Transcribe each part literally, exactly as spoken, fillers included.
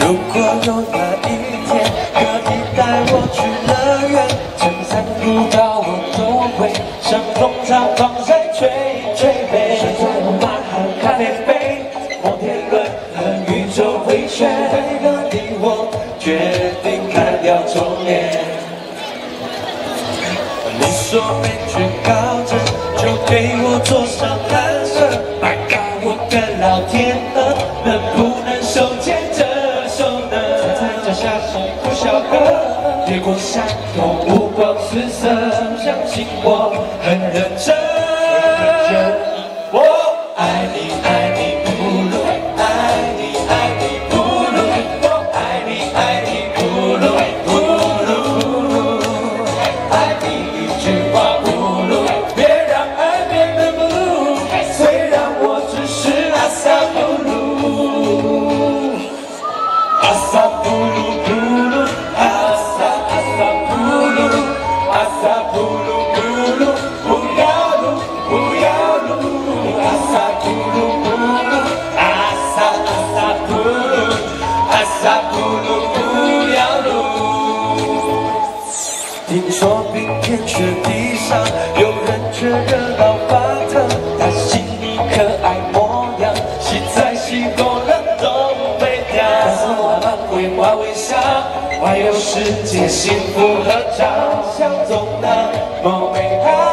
如果有那一天可以带我去乐园，衬衫不到我都会像风筝放在吹吹杯，旋转马和咖啡杯，摩天轮和宇宙回旋，为了你我决定砍掉重练。你说没惧高症，就给我坐上蓝色，拜告我的老天鹅，能不能手牵着手呢？在脚下是呼啸河，越过山头五光十色，相信我很认真。我爱你爱你不露，爱你爱你不露，我爱你爱你不露不露，爱你一句话不露，别让爱变得不露，虽然我只是阿萨布鲁，阿萨布鲁布鲁，阿萨阿萨布鲁，阿萨布鲁布鲁，不要露不要露。阿萨布鲁布鲁，阿萨阿萨布鲁，阿萨布鲁不要露。听说冰天雪地上有人却热闹发烫，他细腻可爱模样，洗在洗过了都没掉。但是我们会化微笑，环游世界幸福合照，相中那么美好。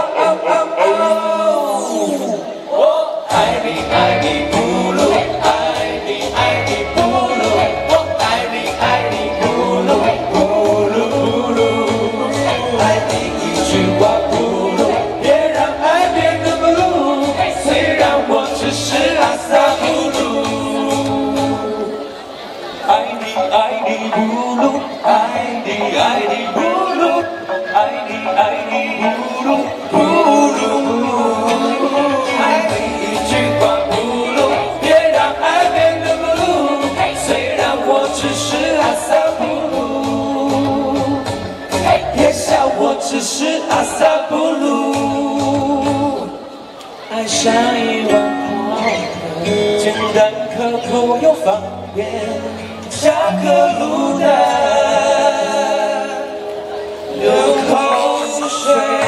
爱你爱你不露，爱你爱你不露，我爱你爱你不露不露不露，爱你一句话不露，别让爱变得不露，虽然我只是阿萨布鲁。爱你爱你不露，爱你爱你不露，爱你爱你不露不露。别笑我只是阿萨布鲁，爱上一碗泡面，简单可口又方便，下课路的流口水。